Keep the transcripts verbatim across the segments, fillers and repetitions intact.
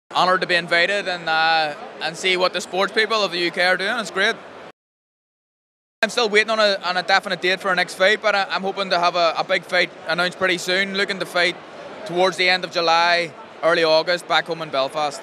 Honoured to be invited and uh, and see what the sports people of the U K are doing. It's great. I'm still waiting on a, on a definite date for our next fight, but I'm hoping to have a, a big fight announced pretty soon. Looking to fight towards the end of July, early August, back home in Belfast.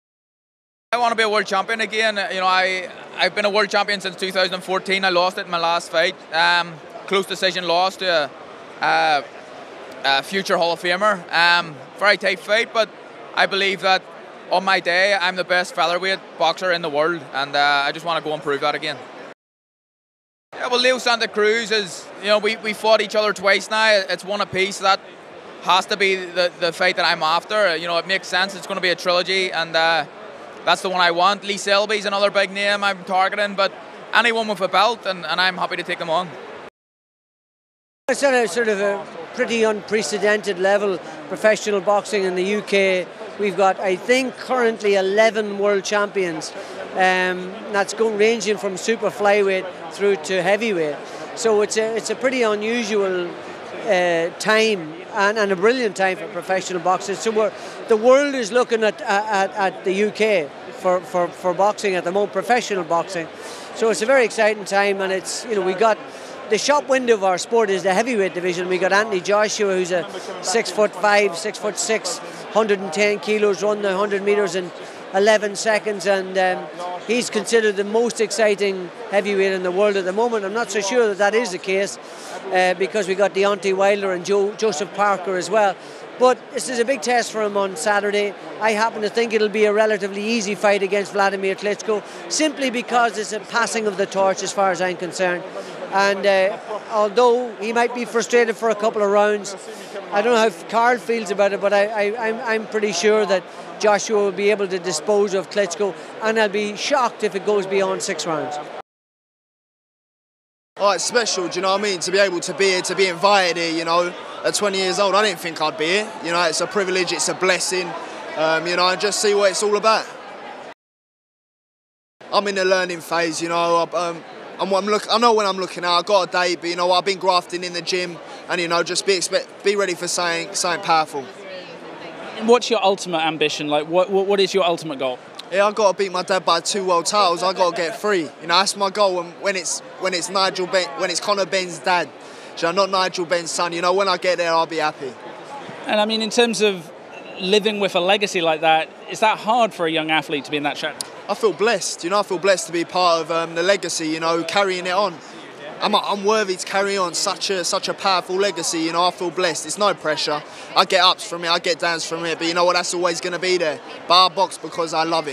I want to be a world champion again. You know, I, I've been a world champion since two thousand fourteen. I lost it in my last fight. Um, close decision loss to a, a, a future Hall of Famer. Um, very tight fight, but I believe that on my day, I'm the best featherweight boxer in the world, and uh, I just want to go and prove that again. Yeah, well, Leo Santa Cruz is, you know, we, we fought each other twice now. It's one apiece. That has to be the, the fight that I'm after. You know, it makes sense. It's going to be a trilogy, and uh, that's the one I want. Lee Selby's another big name I'm targeting, but anyone with a belt, and, and I'm happy to take them on. It's at a sort of a pretty unprecedented level, professional boxing in the U K. We've got, I think, currently eleven world champions. Um, that's going ranging from super flyweight through to heavyweight. So it's a it's a pretty unusual uh, time and, and a brilliant time for professional boxers. So we're, the world is looking at at, at the U K for, for, for boxing at the moment, professional boxing. So it's a very exciting time, and it's, you know, we got the shop window of our sport is the heavyweight division. We got Anthony Joshua, who's a six foot five, six foot six, one hundred ten kilos, run the one hundred meters in eleven seconds, and um, he's considered the most exciting heavyweight in the world at the moment. I'm not so sure that that is the case uh, because we got Deontay Wilder and Joe, Joseph Parker as well. But this is a big test for him on Saturday. I happen to think it'll be a relatively easy fight against Vladimir Klitschko, simply because it's a passing of the torch as far as I'm concerned. And uh, although he might be frustrated for a couple of rounds, I don't know how Carl feels about it, but I, I, I'm, I'm pretty sure that Joshua will be able to dispose of Klitschko, and I'll be shocked if it goes beyond six rounds. Oh, it's special, do you know what I mean? To be able to be here, to be invited here, you know, at twenty years old, I didn't think I'd be here. You know, it's a privilege, it's a blessing, um, you know, and just see what it's all about. I'm in the learning phase, you know, um, I'm, I'm look, I know when I'm looking out, I've got a date, but, you know, I've been grafting in the gym, and, you know, just be expect, be ready for something, something powerful. What's your ultimate ambition? Like, what, what, what is your ultimate goal? Yeah, I've got to beat my dad by two world titles. I've got to get three. You know, that's my goal. And when it's when it's Nigel Ben, when it's Conor Benn's dad, you know, not Nigel Benn's son. You know, when I get there, I'll be happy. And I mean, in terms of living with a legacy like that, is that hard for a young athlete to be in that shadow? I feel blessed. You know, I feel blessed to be part of um, the legacy. You know, carrying it on. I'm, I'm worthy to carry on such a such a powerful legacy. You know, I feel blessed. It's no pressure. I get ups from it, I get downs from it, but you know what? That's always going to be there. But I box because I love it.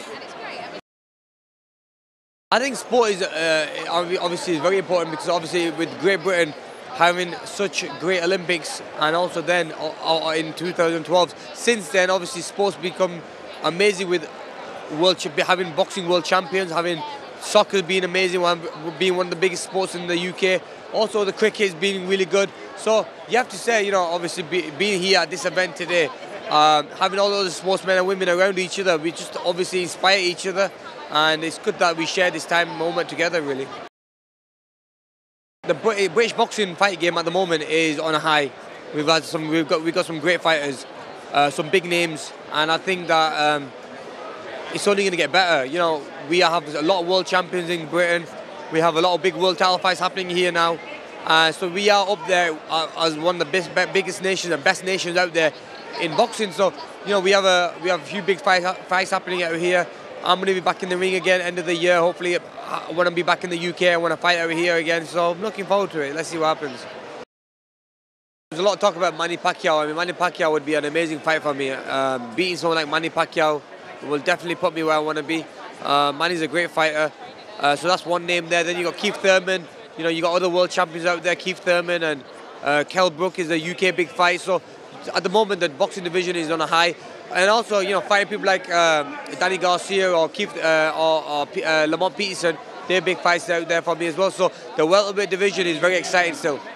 I think sport is uh, obviously is very important, because obviously with Great Britain having such great Olympics, and also then uh, in two thousand twelve, since then obviously sports become amazing, with world having boxing world champions, having soccer being amazing, being one of the biggest sports in the U K. Also, the cricket is being really good. So you have to say, you know, obviously be, being here at this event today, um, having all those sportsmen and women around each other, we just obviously inspire each other, and it's good that we share this time moment together, really. The British boxing fight game at the moment is on a high. We've had some, we've got, we've got some great fighters, uh, some big names, and I think that um, it's only going to get better. You know, we have a lot of world champions in Britain. We have a lot of big world title fights happening here now. Uh, so we are up there uh, as one of the best, biggest nations and best nations out there in boxing. So, you know, we have a we have a few big fights, fights happening out here. I'm going to be back in the ring again end of the year. Hopefully, I want to be back in the U K. I want to fight out here again. So I'm looking forward to it. Let's see what happens. There's a lot of talk about Manny Pacquiao. I mean, Manny Pacquiao would be an amazing fight for me. Um, beating someone like Manny Pacquiao will definitely put me where I want to be. Uh, Manny's a great fighter, uh, so that's one name there. Then you got Keith Thurman. You know, you got other world champions out there, Keith Thurman, and uh, Kell Brook is a U K big fight. So at the moment, the boxing division is on a high, and also, you know, fighting people like um, Danny Garcia or Keith uh, or, or uh, Lamont Peterson, they're big fights out there for me as well. So the welterweight division is very exciting still.